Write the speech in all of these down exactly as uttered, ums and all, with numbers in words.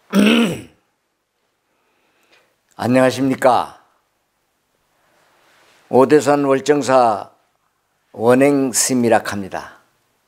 안녕하십니까. 오대산 월정사 원행스님이라 합니다.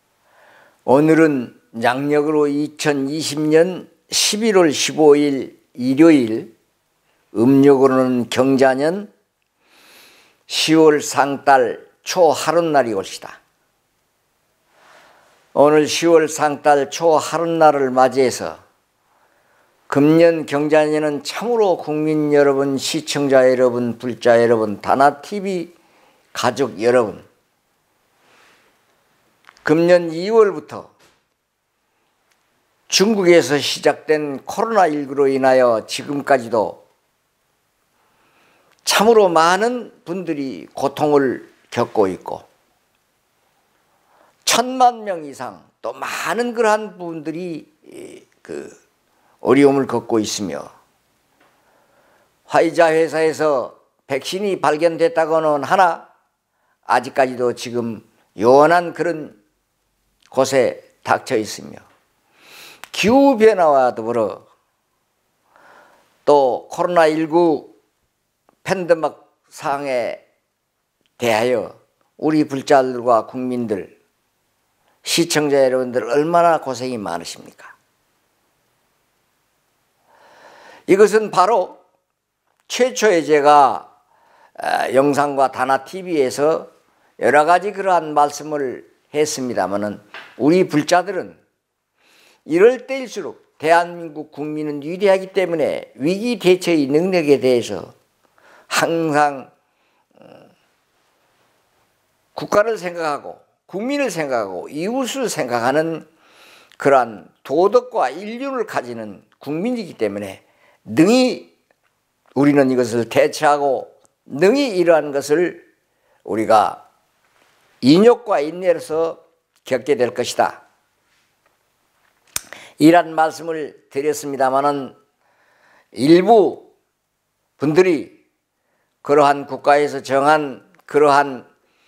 오늘은 양력으로 이천이십 년 십일월 십오일 일요일, 음력으로는 경자년 시월 상달 초하룻날이 올시다. 오늘 시월 상달 초하룻날을 맞이해서 금년 경자년은 참으로 국민 여러분, 시청자 여러분, 불자 여러분, 다나티비 가족 여러분, 금년 이월부터 중국에서 시작된 코로나십구로 인하여 지금까지도 참으로 많은 분들이 고통을 겪고 있고 천만 명 이상 또 많은 그러한 분들이 그 어려움을 겪고 있으며, 화이자 회사에서 백신이 발견됐다고는 하나 아직까지도 지금 요원한 그런 곳에 닥쳐 있으며, 기후변화와 더불어 또 코로나십구 팬데믹 상황에 대하여 우리 불자들과 국민들, 시청자 여러분들 얼마나 고생이 많으십니까? 이것은 바로 최초에 제가 영상과 다나티비에서 여러 가지 그러한 말씀을 했습니다마는, 우리 불자들은 이럴 때일수록 대한민국 국민은 위대하기 때문에 위기 대처의 능력에 대해서 항상 국가를 생각하고 국민을 생각하고 이웃을 생각하는 그러한 도덕과 인륜을 가지는 국민이기 때문에 능히 우리는 이것을 대처하고 능히 이러한 것을 우리가 인욕과 인내로서 겪게 될 것이다, 이란 말씀을 드렸습니다마는, 일부 분들이 그러한 국가에서 정한 그러한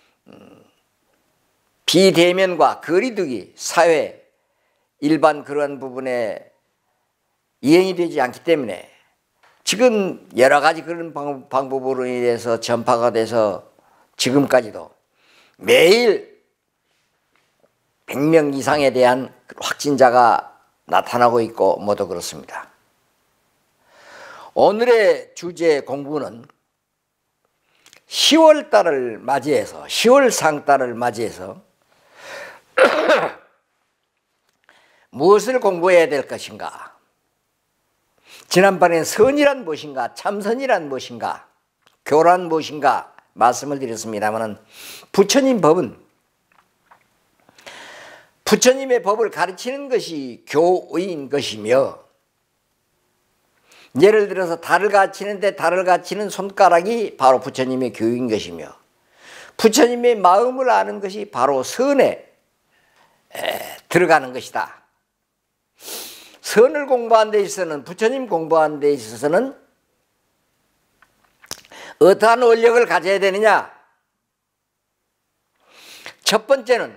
비대면과 거리두기 사회 일반 그러한 부분에 이행이 되지 않기 때문에 지금 여러 가지 그런 방법으로 인해서 전파가 돼서 지금까지도 매일 백 명 이상에 대한 확진자가 나타나고 있고 모두 그렇습니다. 오늘의 주제 공부는 시월 달을 맞이해서, 시월 상달을 맞이해서 무엇을 공부해야 될 것인가? 지난번에 선이란 무엇인가, 참선이란 무엇인가, 교란 무엇인가 말씀을 드렸습니다만, 부처님 법은, 부처님의 법을 가르치는 것이 교의인 것이며, 예를 들어서 달을 가르치는데 달을 가르치는 손가락이 바로 부처님의 교육인 것이며, 부처님의 마음을 아는 것이 바로 선에 들어가는 것이다. 선을 공부하는 데 있어서는, 부처님 공부하는 데 있어서는 어떠한 원력을 가져야 되느냐? 첫 번째는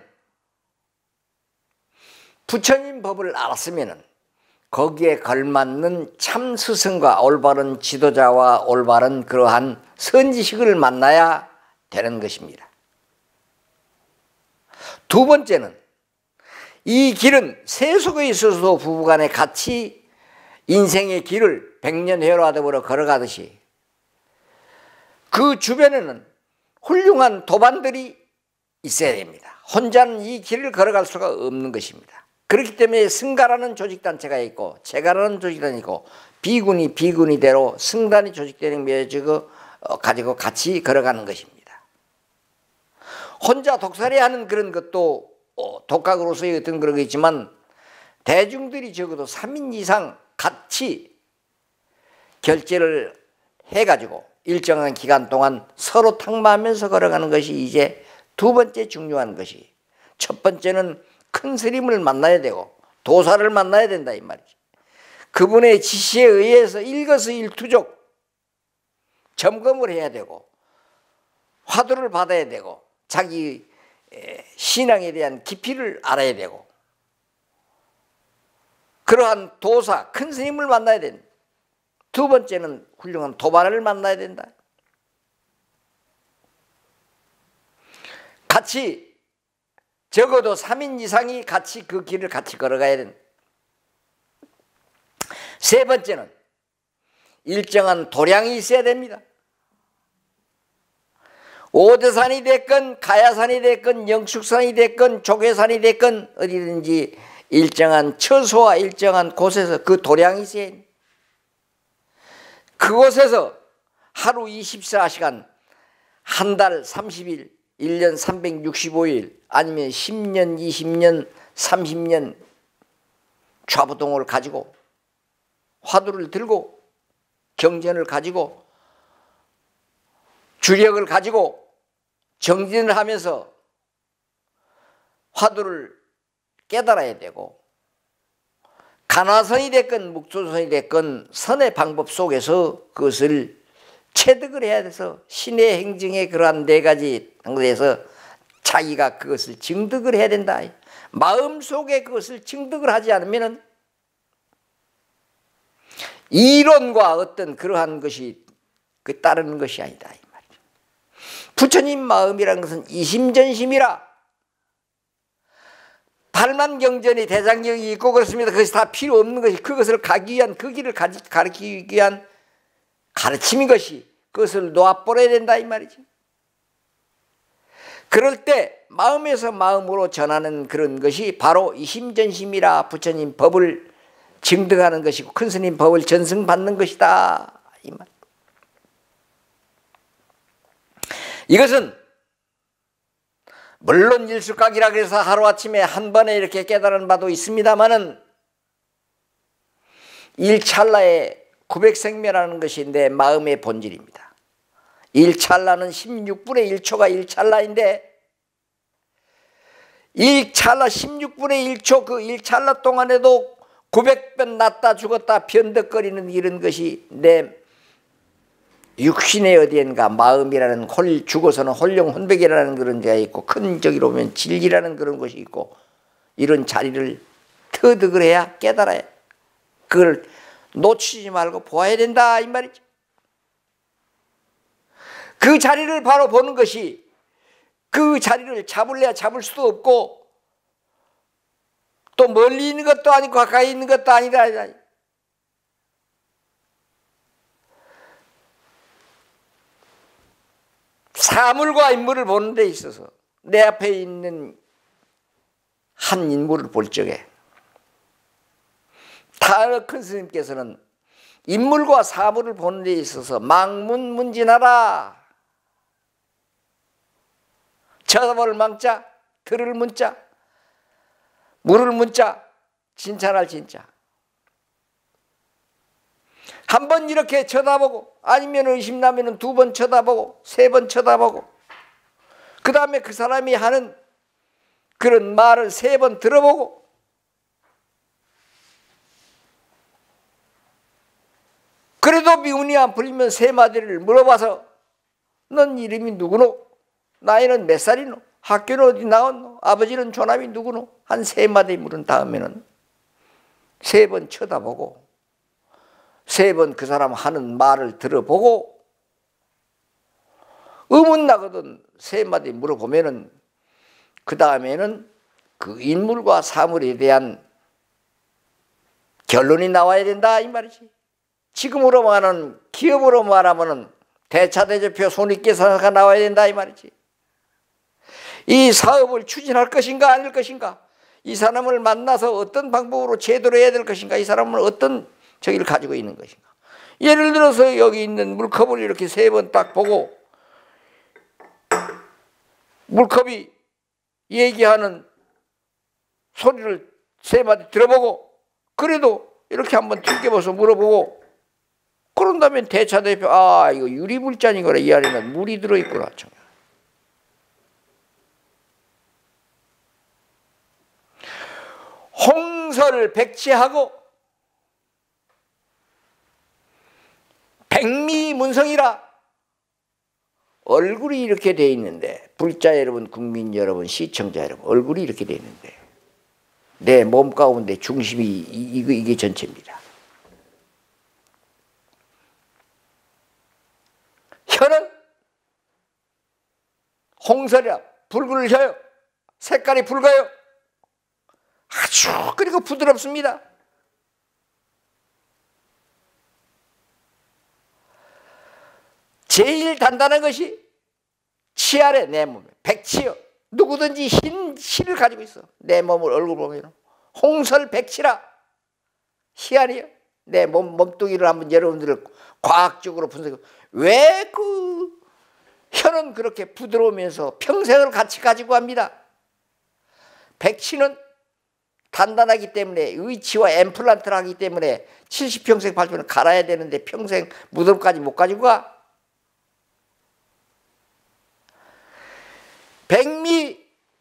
부처님 법을 알았으면 거기에 걸맞는 참 스승과 올바른 지도자와 올바른 그러한 선지식을 만나야 되는 것입니다. 두 번째는 이 길은 세속에 있어서 부부간에 같이 인생의 길을 백년해로와 더불어 걸어가듯이 그 주변에는 훌륭한 도반들이 있어야 됩니다. 혼자는 이 길을 걸어갈 수가 없는 것입니다. 그렇기 때문에 승가라는 조직단체가 있고 제가라는 조직단이 있고 비군이 비군이대로 승단이 조직되는 맺어지고 가지고 같이 걸어가는 것입니다. 혼자 독살이하는 그런 것도 독학으로서의 어떤 그런 게 있지만, 대중들이 적어도 삼 인 이상 같이 결제를 해가지고 일정한 기간 동안 서로 탕마하면서 걸어가는 것이 이제 두 번째 중요한 것이, 첫 번째는 큰 스님을 만나야 되고 도사를 만나야 된다 이 말이지. 그분의 지시에 의해서 일거수일투족 점검을 해야 되고 화두를 받아야 되고 자기 신앙에 대한 깊이를 알아야 되고, 그러한 도사 큰 스님을 만나야 된다. 두 번째는 훌륭한 도반을 만나야 된다. 같이 적어도 삼 인 이상이 같이 그 길을 같이 걸어가야 된다. 세 번째는 일정한 도량이 있어야 됩니다. 오대산이 됐건 가야산이 됐건 영축산이 됐건 조계산이 됐건 어디든지 일정한 처소와 일정한 곳에서 그 도량이 있어야 됩니다. 그곳에서 하루 이십사 시간, 한 달 삼십 일, 일 년 삼백육십오 일, 아니면 십 년, 이십 년, 삼십 년 좌부동을 가지고 화두를 들고 경전을 가지고 주력을 가지고 정진을 하면서 화두를 깨달아야 되고, 간화선이 됐건 묵조선이 됐건 선의 방법 속에서 그것을 체득을 해야 돼서 신의 행정의 그러한 네 가지 방법에서 자기가 그것을 증득을 해야 된다. 마음속에 그것을 증득을 하지 않으면 이론과 어떤 그러한 것이 그 따르는 것이 아니다 이 말이죠. 부처님 마음이라는 것은 이심전심이라. 팔만경전이 대장경이 있고 그렇습니다. 그것이 다 필요 없는 것이, 그것을 가기 위한, 그 길을 가르치기 위한 가르침인 것이, 그것을 놓아버려야 된다 이 말이지. 그럴 때 마음에서 마음으로 전하는 그런 것이 바로 이심전심이라 부처님 법을 증득하는 것이고 큰 스님 법을 전승받는 것이다 이 말. 이것은 물론 일숙각이라 그래서 하루아침에 한 번에 이렇게 깨달은 바도 있습니다마는 일찰나의 구백생멸하는 것이 내 마음의 본질입니다. 일찰나는 십육 분의 일 초가 일찰나인데, 일찰나 십육 분의 일 초 그 일찰나 동안에도 구백 번 났다 죽었다 변덕거리는 이런 것이 내 육신의 어디엔가 마음이라는 홀, 죽어서는 홀령혼백이라는 그런 데가 있고, 큰 저기로 보면 진리라는 그런 것이 있고, 이런 자리를 터득을 해야 깨달아야, 그걸 놓치지 말고 보아야 된다 이 말이죠. 그 자리를 바로 보는 것이, 그 자리를 잡을래야 잡을 수도 없고 또 멀리 있는 것도 아니고 가까이 있는 것도 아니다. 사물과 인물을 보는 데 있어서 내 앞에 있는 한 인물을 볼 적에 다른 큰 스님께서는 인물과 사물을 보는 데 있어서 망문문진하라. 쳐다볼 망자, 들을 문자, 물을 문자, 진찰할 진짜. 한 번 이렇게 쳐다보고, 아니면 의심나면 두 번 쳐다보고, 세 번 쳐다보고, 그 다음에 그 사람이 하는 그런 말을 세 번 들어보고, 그래도 미운이 안 풀리면 세 마디를 물어봐서 넌 이름이 누구노? 나이는 몇 살이노? 학교는 어디 나왔노? 아버지는 조남이 누구노? 한 세 마디 물은 다음에는 세 번 쳐다보고 세 번 그 사람 하는 말을 들어보고 의문나거든 세 마디 물어보면은 그 다음에는 그 인물과 사물에 대한 결론이 나와야 된다 이 말이지. 지금으로 말하는 기업으로 말하면은 대차대조표 손익계산서가 나와야 된다 이 말이지. 이 사업을 추진할 것인가 아닐 것인가, 이 사람을 만나서 어떤 방법으로 제대로 해야 될 것인가, 이 사람은 어떤 저기를 가지고 있는 것인가. 예를 들어서 여기 있는 물컵을 이렇게 세 번 딱 보고 물컵이 얘기하는 소리를 세 마디 들어보고 그래도 이렇게 한번 튕겨봐서 물어보고 그런 다음에 대차대표, 아 이거 유리물잔이거나 이 안에는 물이 들어있구나. 홍설 백치하고 백미문성이라 얼굴이 이렇게 돼 있는데, 불자 여러분, 국민 여러분, 시청자 여러분, 얼굴이 이렇게 돼 있는데 내 몸 가운데 중심이 이게, 이게 전체입니다. 혀는 홍설이라 붉을 혀요. 색깔이 붉어요. 아주 그리고 부드럽습니다. 제일 단단한 것이 치아래 내 몸에 백치요. 누구든지 흰 실을 가지고 있어. 내 몸을 얼굴 보면 홍설 백치라. 희한이요. 내 몸, 몸뚱이를 한번 여러분들 과학적으로 분석해. 왜 그 혀는 그렇게 부드러우면서 평생을 같이 가지고 갑니다. 백치는 단단하기 때문에 의치와 엠플란트를 하기 때문에 칠십 평생 팔십을 갈아야 되는데 평생 무덤까지 못 가지고 가. 백미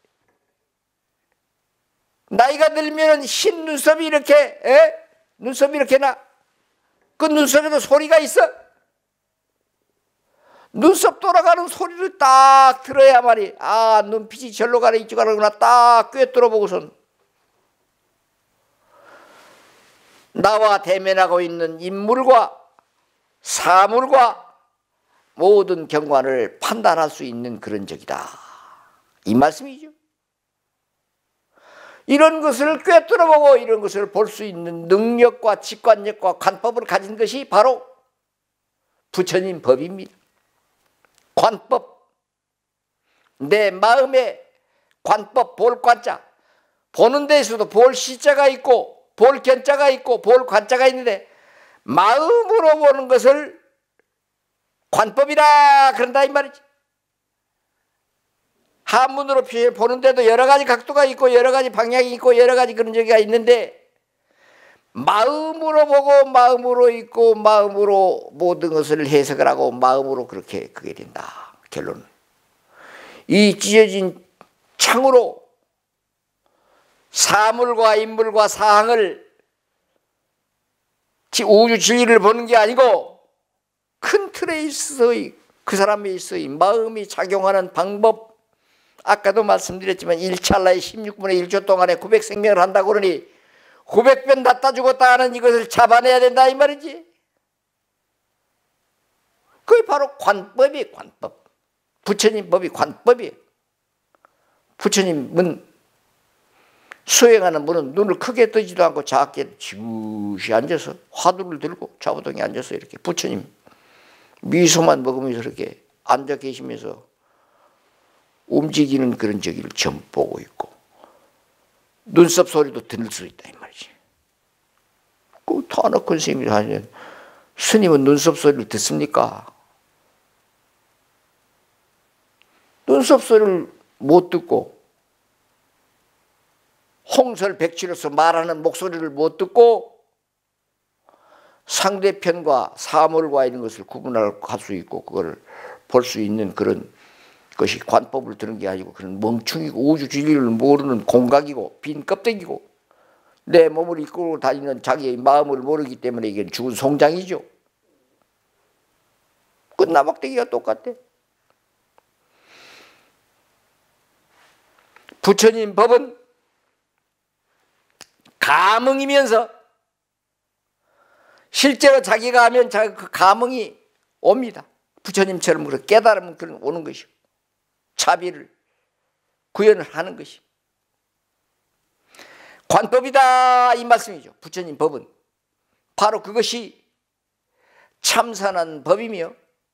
나이가 들면 흰 눈썹이 이렇게 에? 눈썹이 이렇게 나. 그 눈썹에도 소리가 있어. 눈썹 돌아가는 소리를 딱 들어야만이 아 눈빛이 절로 가네 이쪽 가는구나 딱 꿰뚫어 보고선 나와 대면하고 있는 인물과 사물과 모든 경관을 판단할 수 있는 그런 적이다. 이 말씀이죠. 이런 것을 꿰뚫어보고 이런 것을 볼 수 있는 능력과 직관력과 관법을 가진 것이 바로 부처님 법입니다. 관법, 내 마음의 관법, 볼관자. 보는 데에서도 볼시자가 있고 볼견자가 있고 볼관자가 있는데 마음으로 보는 것을 관법이라 그런다 이 말이지. 한문으로 표현 보는데도 여러 가지 각도가 있고 여러 가지 방향이 있고 여러 가지 그런 적이 있는데 마음으로 보고 마음으로 있고 마음으로 모든 것을 해석을 하고 마음으로 그렇게 그게 된다. 결론은 이 찢어진 창으로 사물과 인물과 사항을 우주 진리를 보는 게 아니고 큰 틀에 있어의 그 사람에 있어의 마음이 작용하는 방법. 아까도 말씀드렸지만 일 찰나에 십육분의 일 초 동안에 구백 생명을 한다고 그러니 구백 번 낫다 죽었다 하는 이것을 잡아내야 된다 이 말이지. 그게 바로 관법이에요. 관법. 부처님 법이 관법이에요. 부처님은 수행하는 분은 눈을 크게 뜨지도 않고 작게 지그시 앉아서 화두를 들고 좌우동에 앉아서 이렇게 부처님 미소만 먹으면서 이렇게 앉아 계시면서 움직이는 그런 저기를 전 보고 있고 눈썹 소리도 들을 수 있다 이 말이지. 그 터놓고 스님이 하시는 스님은 눈썹 소리를 듣습니까? 눈썹 소리를 못 듣고 홍설백치로서 말하는 목소리를 못 듣고 상대편과 사물과 이런 것을 구분할 수 있고 그걸 볼 수 있는 그런 것이 관법을 들은 게 아니고 그런 멍충이고 우주 진리를 모르는 공각이고 빈 껍데기고 내 몸을 이끌고 다니는 자기의 마음을 모르기 때문에 이게 죽은 송장이죠. 끝나박대기가 똑같아. 부처님 법은 감흥이면서 실제로 자기가 하면 그 감흥이 옵니다. 부처님처럼 그런 깨달음은 그런 오는 것이고 자비를 구현을 하는 것이 관법이다 이 말씀이죠. 부처님 법은 바로 그것이 참선한 법이며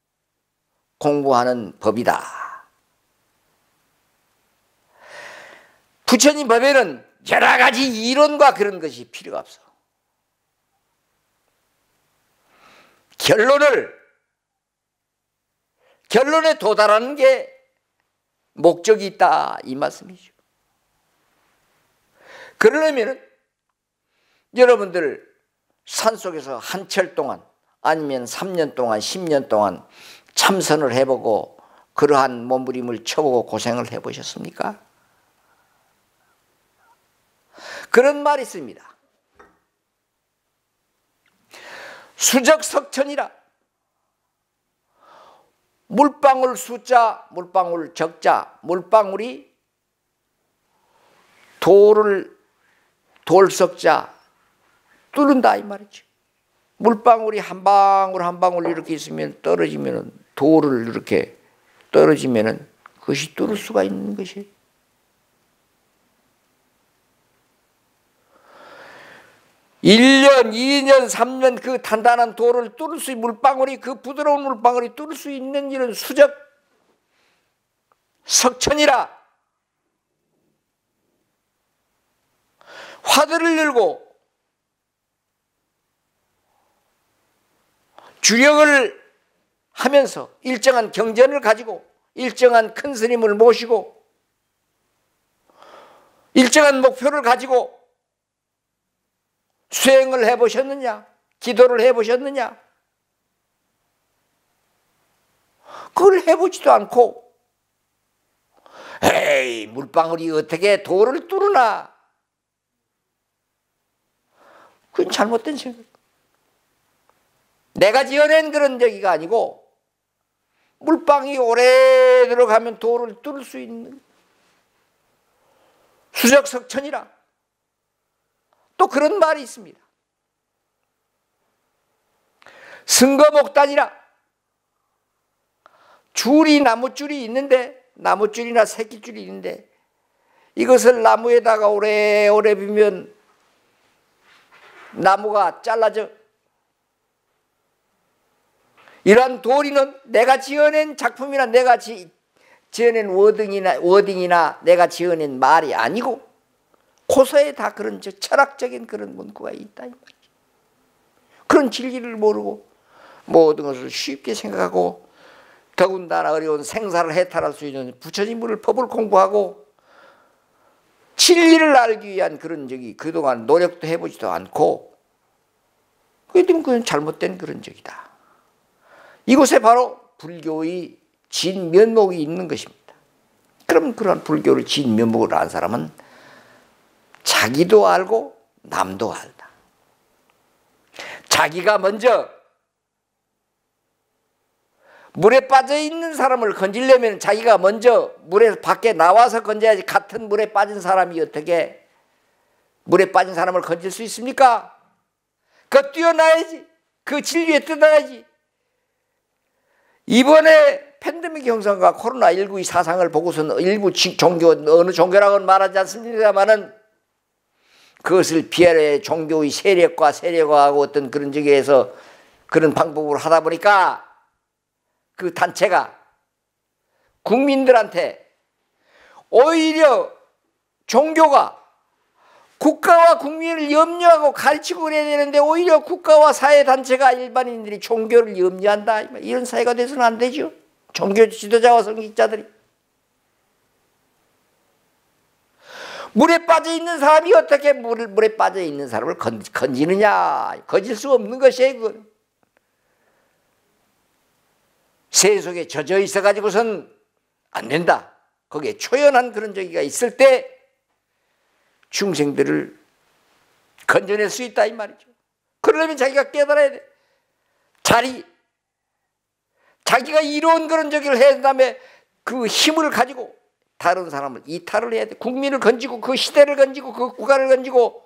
공부하는 법이다. 부처님 법에는 여러 가지 이론과 그런 것이 필요가 없어. 결론을 결론에 도달하는 게 목적이 있다 이 말씀이죠. 그러려면 여러분들 산속에서 한철 동안 아니면 삼 년 동안 십 년 동안 참선을 해보고 그러한 몸부림을 쳐보고 고생을 해보셨습니까? 그런 말이 있습니다. 수적석천이라. 물방울 숫자, 물방울 적자, 물방울이 돌을 돌석자 뚫는다 이 말이죠. 물방울이 한 방울 한 방울 이렇게 있으면 떨어지면 돌을 이렇게 떨어지면 그것이 뚫을 수가 있는 것이에요. 일 년, 이 년, 삼 년 그 단단한 돌을 뚫을 수 있는 물방울이 그 부드러운 물방울이 뚫을 수 있는 이런 수적 석천이라 화두를 열고 주력을 하면서 일정한 경전을 가지고 일정한 큰 스님을 모시고 일정한 목표를 가지고 수행을 해보셨느냐? 기도를 해보셨느냐? 그걸 해보지도 않고 에이 물방울이 어떻게 돌을 뚫으나? 그건 잘못된 생각. 내가 지어낸 그런 저기가 아니고 물방울이 오래 들어가면 돌을 뚫을 수 있는 수적석천이라. 또 그런 말이 있습니다. 승거목단이라. 줄이 나무줄이 있는데 나무줄이나 새끼줄이 있는데 이것을 나무에다가 오래오래 비면 나무가 잘라져. 이러한 도리는 내가 지어낸 작품이나 내가 지, 지어낸 워딩이나, 워딩이나 내가 지어낸 말이 아니고 고서에 다 그런 철학적인 그런 문구가 있다 이 말이죠. 그런 진리를 모르고 모든 것을 쉽게 생각하고 더군다나 어려운 생사를 해탈할 수 있는 부처님을 법을 공부하고 진리를 알기 위한 그런 적이 그동안 노력도 해보지도 않고 그게 되면 그건 잘못된 그런 적이다. 이곳에 바로 불교의 진면목이 있는 것입니다. 그럼 그런 불교를 진면목을 아는 사람은 자기도 알고 남도 알다. 자기가 먼저 물에 빠져 있는 사람을 건지려면 자기가 먼저 물에 밖에 나와서 건져야지. 같은 물에 빠진 사람이 어떻게 물에 빠진 사람을 건질 수 있습니까? 그 뛰어나야지. 그 진리에 뜯어야지. 이번에 팬데믹 형성과 코로나십구의 사상을 보고서는 일부 종교, 어느 종교라고는 말하지 않습니다만은 그것을 피하려 종교의 세력과 세력화하고 어떤 그런 적에서 그런 방법으로 하다 보니까 그 단체가 국민들한테 오히려 종교가 국가와 국민을 염려하고 가르치고 그래야 되는데 오히려 국가와 사회단체가 일반인들이 종교를 염려한다. 이런 사회가 돼서는 안 되죠. 종교 지도자와 성직자들이. 물에 빠져 있는 사람이 어떻게 물, 물에 빠져 있는 사람을 건, 건지느냐. 건질 수 없는 것이에요. 그건. 새 속에 젖어 있어가지고선 안 된다. 거기에 초연한 그런 저기가 있을 때 중생들을 건져낼 수 있다 이 말이죠. 그러려면 자기가 깨달아야 돼. 자리. 자기가 이로운 그런 저기를 해야 다음에 그 힘을 가지고 다른 사람을 이탈을 해야 돼. 국민을 건지고 그 시대를 건지고 그 국가를 건지고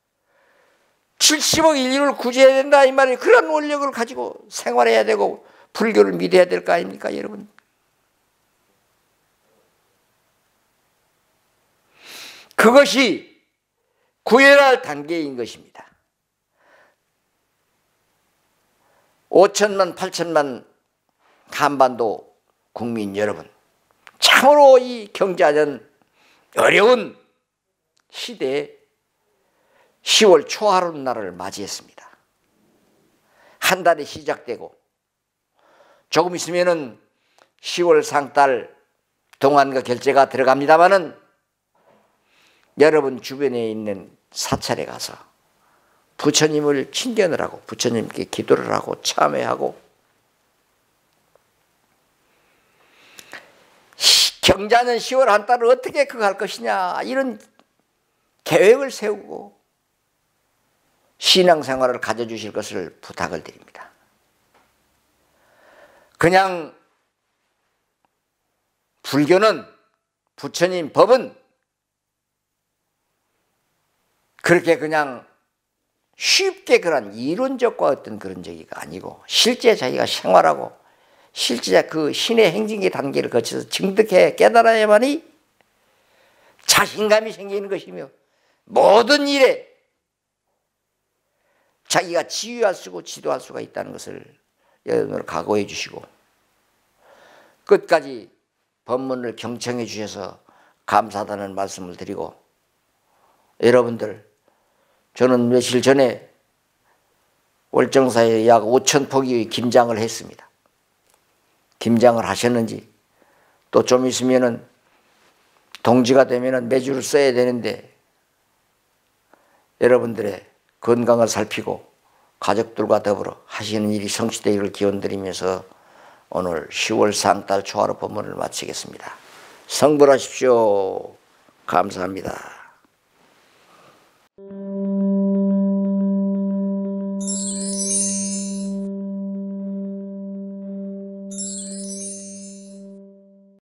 칠십억 인류를 구제해야 된다 이 말이에요. 그런 원력을 가지고 생활해야 되고 불교를 믿어야 될 거 아닙니까 여러분. 그것이 구현할 단계인 것입니다. 오천만 팔천만 한반도 국민 여러분, 참으로 이 경제하는 어려운 시대에 시월 초하룻 날을 맞이했습니다. 한 달이 시작되고 조금 있으면은 시월 상달 동안과 결제가 들어갑니다마는 여러분 주변에 있는 사찰에 가서 부처님을 친견을 하고 부처님께 기도를 하고 참회하고 경자년 시월 한 달을 어떻게 그거 할 것이냐 이런 계획을 세우고 신앙생활을 가져주실 것을 부탁을 드립니다. 그냥 불교는 부처님 법은 그렇게 그냥 쉽게 그런 이론적과 어떤 그런 저기가 아니고 실제 자기가 생활하고 실제 그 신의 행진기 단계를 거쳐서 증득해 깨달아야만이 자신감이 생기는 것이며 모든 일에 자기가 지휘할 수고 지도할 수가 있다는 것을 여러분들 각오해 주시고 끝까지 법문을 경청해 주셔서 감사하다는 말씀을 드리고 여러분들 저는 며칠 전에 월정사에 약 오천 포기의 김장을 했습니다. 김장을 하셨는지 또 좀 있으면은 동지가 되면은 매주를 써야 되는데 여러분들의 건강을 살피고 가족들과 더불어 하시는 일이 성취되기를 기원드리면서 오늘 시월 상달 초하루 법문을 마치겠습니다. 성불하십시오. 감사합니다.